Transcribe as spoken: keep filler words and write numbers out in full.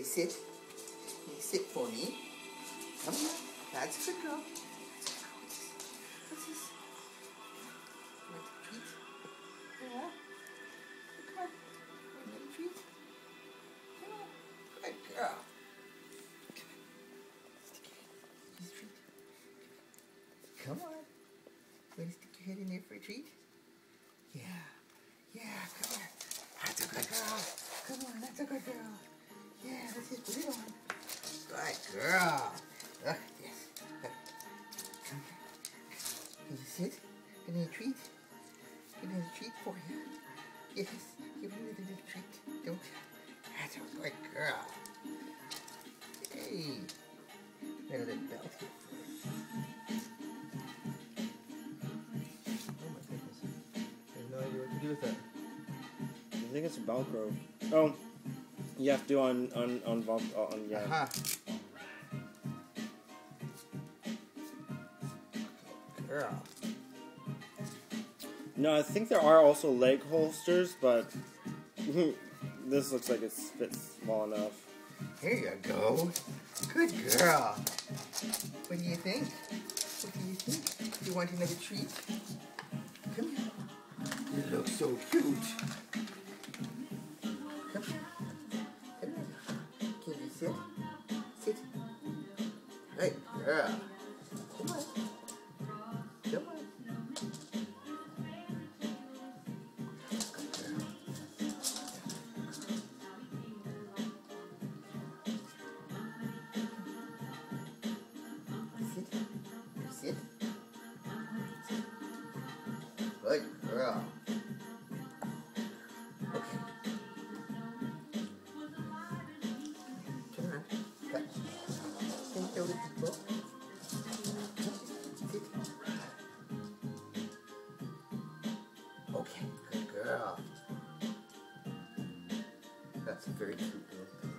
sit? Can you sit for me? Come on. That's a good girl. That's a good girl. What's this? You want a treat? Yeah. Come on. You want a treat? Come on. Good girl. Come on. Stick your head. Here's a treat. Come on. You want to stick your head in there for a treat? Yeah. Yeah, come on. That's a good girl. Come on, that's a good girl. Yeah, let's just put it on. Good girl. Look, yes. Come here. Can you sit? Give me a treat. Give me a treat for you. Yes, give me a little treat. Don't. That's a good girl. Hey. Little bit belt here. Oh my goodness. I have no idea what to do with that. I think it's Velcro. Oh, you have to on on on Velcro. On, yeah. Uh-huh. Girl. No, I think there are also leg holsters, but this looks like it fits small enough. Here you go. Good girl. What do you think? What do you think? Do you want another treat? Come here. You look so cute. Come here. Come here. Can you sit? Sit. Hey, girl. Come on. Come on. Sit. Sit. Good girl. Okay. Turn around. Cut. Think over people. Sit. Okay, good girl. That's a very cute little